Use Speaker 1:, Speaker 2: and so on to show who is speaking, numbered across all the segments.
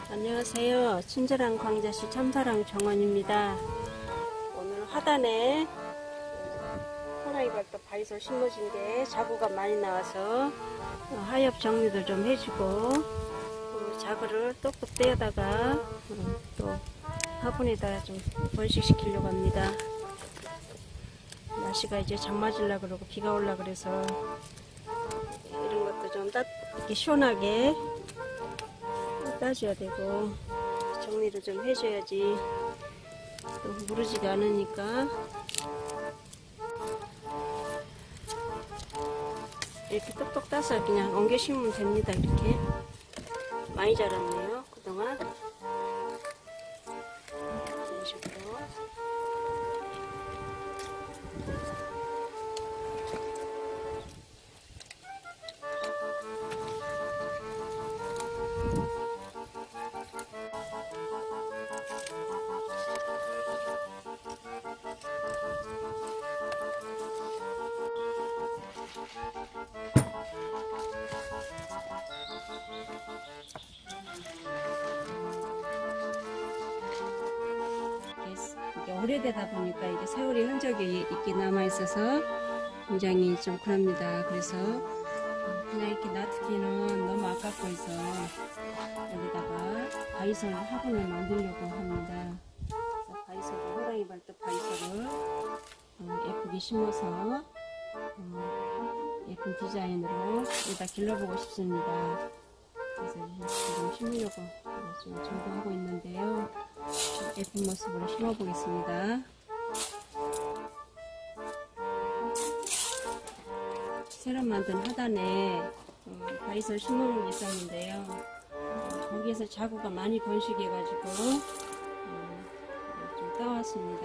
Speaker 1: 안녕하세요. 친절한 광자씨 참사랑 정원입니다. 오늘 하단에 호랑이발톱 바이솔 심어진 게 자구가 많이 나와서 하엽 정리도 좀 해주고 자구를 똑똑 떼어다가 또 화분에다 좀 번식시키려고 합니다. 날씨가 이제 장 맞으려고 그러고 비가 올라 그래서 이런 것도 좀 이렇게 시원하게 따줘야 되고 정리를 좀 해줘야지 또 무르지가 않으니까. 이렇게 똑똑 따서 그냥 옮겨 심으면 됩니다. 이렇게 많이 자랐네요 그동안. 이런 식으로 이게 오래되다 보니까 이게 세월의 흔적이 있게 남아 있어서 굉장히 좀 그럽니다. 그래서 그냥 이렇게 놔두기는 너무 아깝고 해서 여기다가 바이솔 화분을 만들려고 합니다. 그래서 바이솔을, 호랑이 발톱 바이솔을 예쁘게 심어서 예쁜 디자인으로 여기다 길러보고 싶습니다. 그래서 지금 심으려고 지금 준비하고 있는데요. 예쁜 모습으로 심어보겠습니다. 새로 만든 하단에 바이솔 심어놓은 게 있었는데요. 거기에서 자구가 많이 번식해가지고 좀 따왔습니다.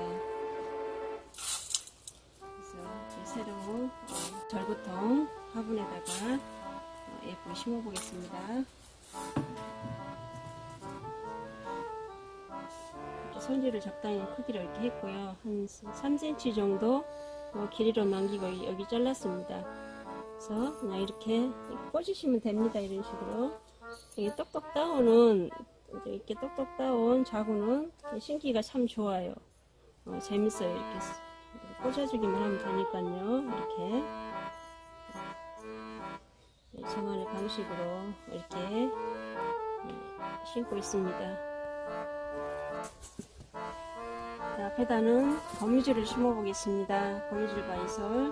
Speaker 1: 그래서 새로 절구통 화분에다가 예쁘게 심어보겠습니다. 손질을 적당히 크기로 이렇게 했고요. 한 3cm 정도 길이로 남기고 여기 잘랐습니다. 그래서 그냥 이렇게 꽂으시면 됩니다. 이런 식으로. 이게 똑똑 따오는, 이렇게 똑똑 따온 자구는 심기가 참 좋아요. 재밌어요. 이렇게 꽂아주기만 하면 되니까요. 이렇게 저만의 방식으로 이렇게 심고 있습니다. 자, 앞에다는 거미줄을 심어 보겠습니다. 거미줄 바이솔.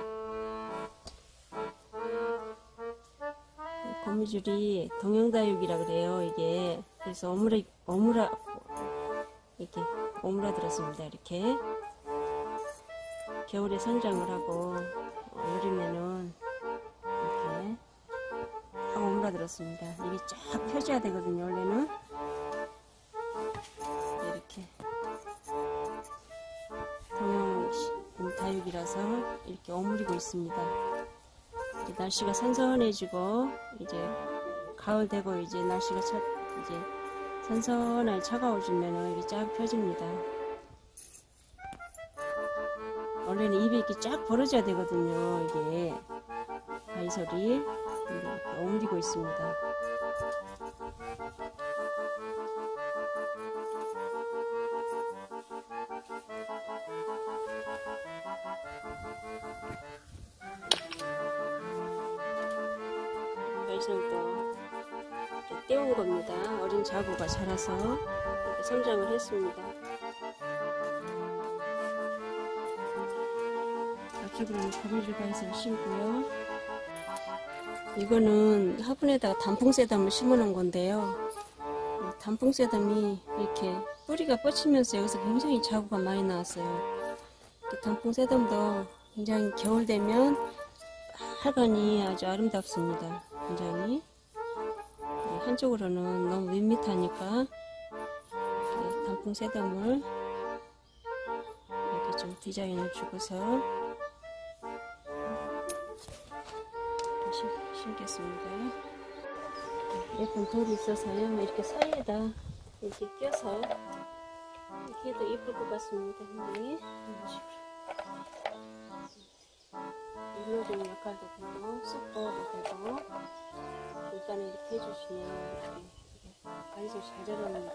Speaker 1: 거미줄이 동영다육이라 그래요. 이게 그래서 이렇게 오므라들었습니다. 이렇게 겨울에 성장을 하고 여름에는 이렇게 다 오므라들었습니다. 이게 쫙 펴져야 되거든요. 원래는 이렇게 동영다육이라서 이렇게 오므리고 있습니다. 이제 날씨가 선선해지고 이제 가을 되고 이제 날씨가 이제 선선하게 차가워지면 이게 쫙 펴집니다. 원래는 입이 이렇게 쫙 벌어져야 되거든요. 이게 바이솔이 이렇게 오므리고 있습니다. 바이솔도 이렇게 떼운 겁니다. 어린 자구가 자라서 이렇게 성장을 했습니다. 앞쪽으로는 거미줄 바이솔 심고요. 이거는 화분에다가 단풍새담을 심어 놓은 건데요. 단풍새담이 이렇게 뿌리가 뻗치면서 여기서 굉장히 자구가 많이 나왔어요. 단풍새담도 굉장히 겨울 되면 하관이 아주 아름답습니다. 굉장히 한쪽으로는 너무 밋밋하니까 단풍새담을 이렇게 좀 디자인을 주고서 심겠습니다. 예쁜 돌이 있어서요. 이렇게 사이에다 이렇게 껴서 이렇게 해도 예쁠 것 같습니다. 굉장히 이런 식으로 눌러주는 역할도 되고 쑥도 되고 일단은 이렇게 해주시면 이렇게 아주 잘 자랍니다.